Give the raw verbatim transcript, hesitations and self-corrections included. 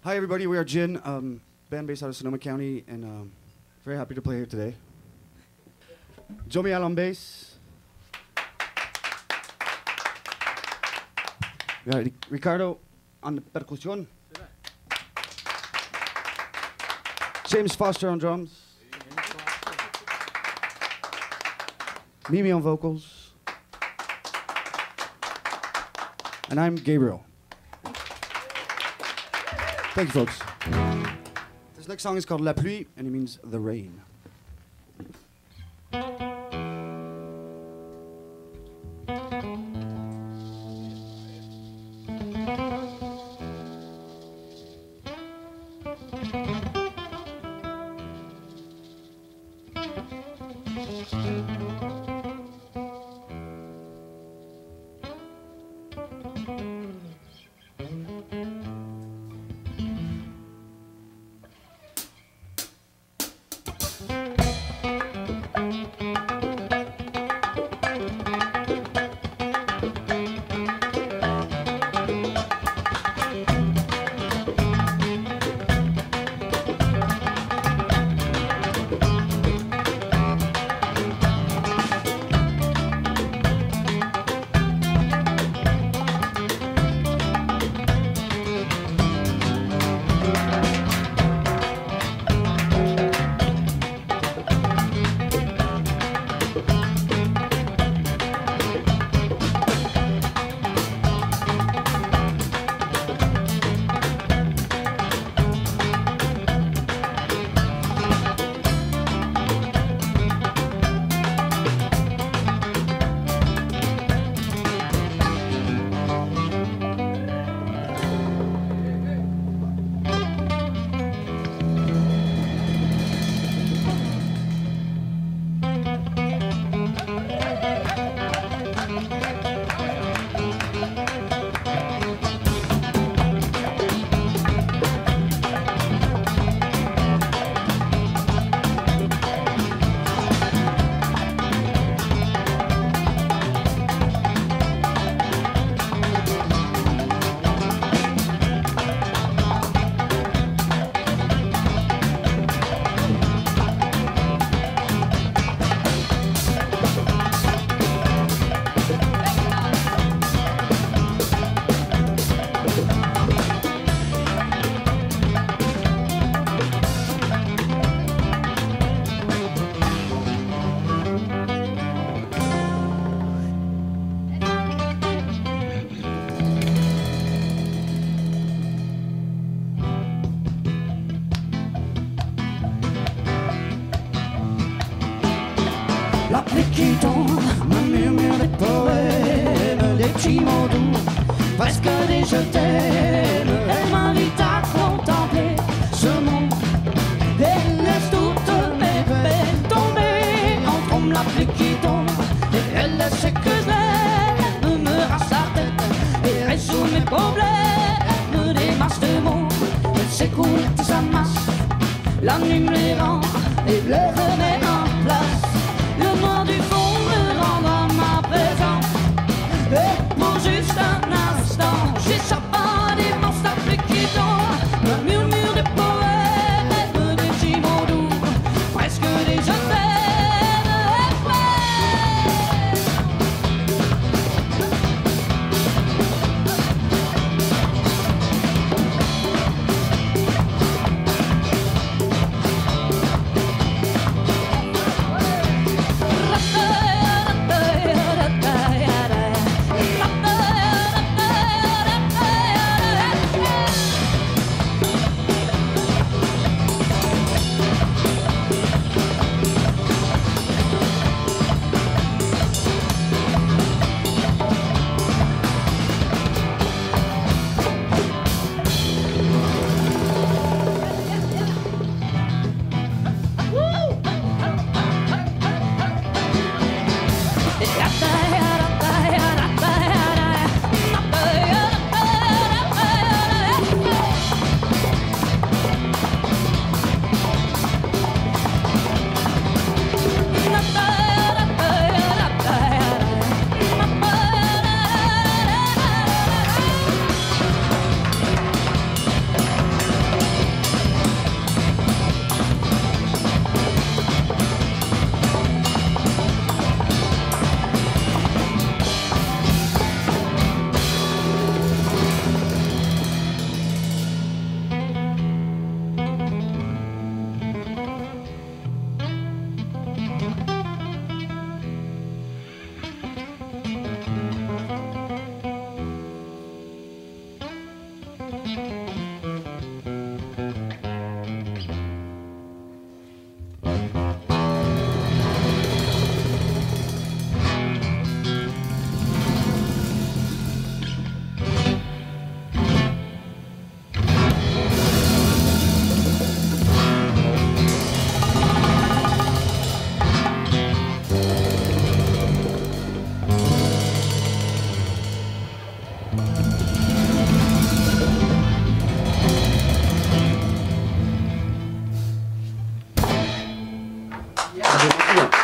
Hi everybody, we are Gin, um, band based out of Sonoma County, and um, very happy to play here today. Joe Mial on bass. We got Ricardo on the percussion. James Foster on drums. Mimi on vocals. And I'm Gabriel. Thank you, folks. This next song is called La Pluie, and it means the rain. La pluie qui tombe, me murmure des poèmes, des petits mots doux, presque des je t'aime. Elle m'invite à contempler ce monde et laisse toutes mes peines tomber. Entre hommes, la pluie qui tombe, et elle laisse que j'aime, me rase la tête et résout mes problèmes. Des masses de mots, elle s'écoule et s'amasse, la nuit me les rend et les remet en place. Le noir du fond me rendra ma présence, et pour juste un instant j'échappe à des monstres, la pluie qui tombe, me murmure des poèmes, des petits mots doux, presque des je t'aime. Merci bien.